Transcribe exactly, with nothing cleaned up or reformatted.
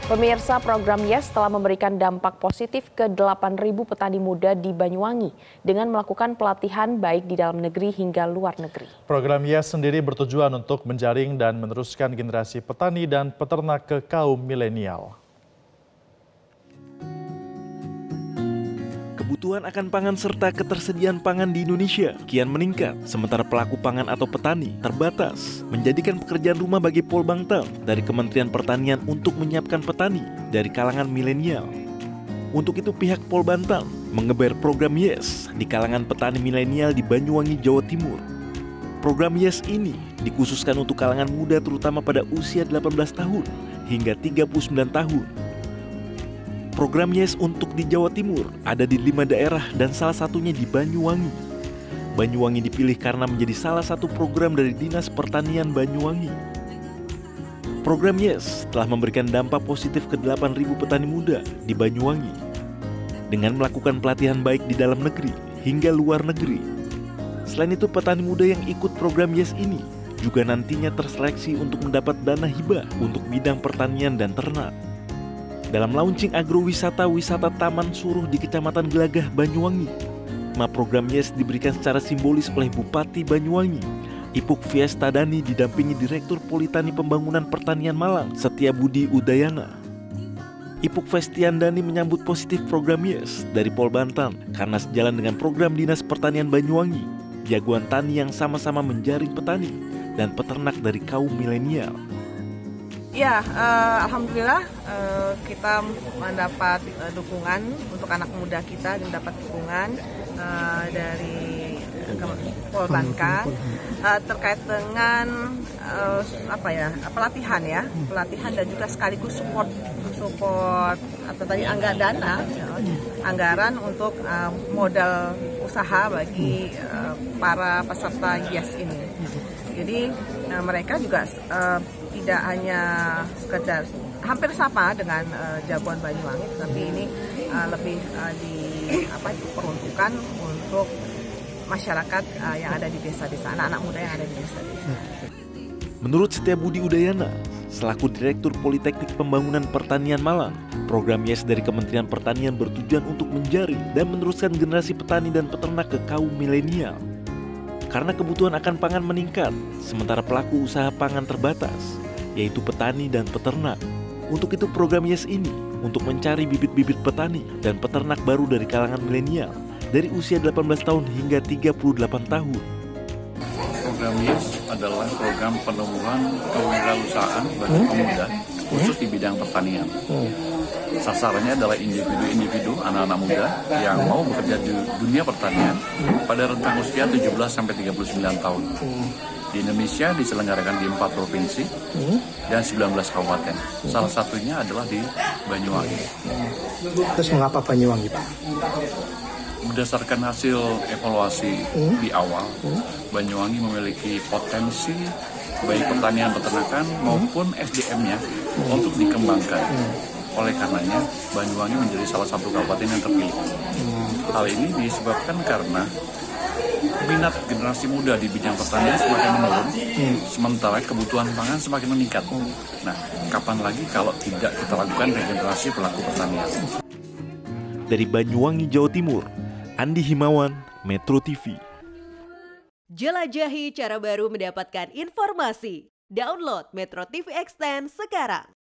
Pemirsa, program YES telah memberikan dampak positif ke delapan ribu petani muda di Banyuwangi dengan melakukan pelatihan baik di dalam negeri hingga luar negeri. Program YES sendiri bertujuan untuk menjaring dan meneruskan generasi petani dan peternak ke kaum milenial. Kebutuhan akan pangan serta ketersediaan pangan di Indonesia kian meningkat, sementara pelaku pangan atau petani terbatas, menjadikan pekerjaan rumah bagi Polbangtal dari Kementerian Pertanian untuk menyiapkan petani dari kalangan milenial. Untuk itu pihak Polbangtal mengeber program YES di kalangan petani milenial di Banyuwangi, Jawa Timur. Program YES ini dikhususkan untuk kalangan muda terutama pada usia delapan belas tahun hingga tiga puluh sembilan tahun. Program YES untuk di Jawa Timur ada di lima daerah dan salah satunya di Banyuwangi. Banyuwangi dipilih karena menjadi salah satu program dari Dinas Pertanian Banyuwangi. Program YES telah memberikan dampak positif ke delapan ribu petani muda di Banyuwangi dengan melakukan pelatihan baik di dalam negeri hingga luar negeri. Selain itu, petani muda yang ikut program YES ini juga nantinya terseleksi untuk mendapat dana hibah untuk bidang pertanian dan ternak. Dalam launching agrowisata wisata Taman Suruh di Kecamatan Gelagah, Banyuwangi, Ma program YES diberikan secara simbolis oleh Bupati Banyuwangi, Ipuk Fiestadani didampingi Direktur Politani Pembangunan Pertanian Malang, Setiabudi Udayana. Ipuk Fiestadani menyambut positif program YES dari Polbangtal karena sejalan dengan program Dinas Pertanian Banyuwangi, jagoan tani yang sama-sama menjaring petani dan peternak dari kaum milenial. Ya, uh, alhamdulillah uh, kita mendapat uh, dukungan untuk anak muda kita, mendapat dukungan uh, dari uh, Polbangtal uh, terkait dengan uh, apa ya pelatihan ya, pelatihan dan juga sekaligus support support atau tadi anggaran dana, uh, anggaran untuk uh, modal usaha bagi uh, para peserta YES ini. Jadi uh, mereka juga uh, tidak hanya sekedar hampir sama dengan uh, jagoan Banyuwangi, tapi ini uh, lebih uh, di apa diperuntukkan untuk masyarakat uh, yang ada di desa-desa, anak-anak muda yang ada di desa-desa. Menurut Setiabudi Udayana, selaku Direktur Politeknik Pembangunan Pertanian Malang, program YES dari Kementerian Pertanian bertujuan untuk menjaring dan meneruskan generasi petani dan peternak ke kaum milenial. Karena kebutuhan akan pangan meningkat, sementara pelaku usaha pangan terbatas, yaitu petani dan peternak. Untuk itu program YES ini untuk mencari bibit-bibit petani dan peternak baru dari kalangan milenial dari usia delapan belas tahun hingga tiga puluh delapan tahun. Program YES adalah program penumbuhan kewirausahaan bagi pemuda khusus di bidang pertanian. Sasarannya adalah individu-individu, anak-anak muda yang mau bekerja di dunia pertanian pada rentang usia tujuh belas sampai tiga puluh sembilan tahun. Di Indonesia diselenggarakan di empat provinsi dan sembilan belas kabupaten. Salah satunya adalah di Banyuwangi. Terus mengapa Banyuwangi, Pak? Berdasarkan hasil evaluasi di awal, Banyuwangi memiliki potensi baik pertanian peternakan maupun S D M-nya untuk dikembangkan. Oleh karenanya, Banyuwangi menjadi salah satu kabupaten yang terpilih. Hal ini disebabkan karena minat generasi muda di bidang pertanian semakin menurun, sementara kebutuhan pangan semakin meningkat. Nah, kapan lagi kalau tidak kita lakukan regenerasi pelaku pertanian? Dari Banyuwangi, Jawa Timur, Andi Himawan, Metro T V. Jelajahi cara baru mendapatkan informasi. Download Metro T V Extend sekarang.